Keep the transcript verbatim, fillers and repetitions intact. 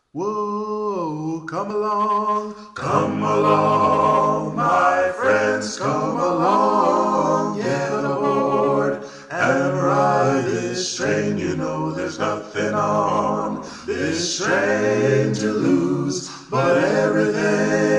Whoa, come along, Come along, my friends, come along, get aboard and ride this train. You know there's nothing on this train to lose, but everything